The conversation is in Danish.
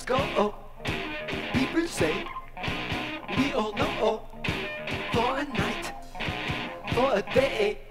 go. People say, we all know. For a night, for a day.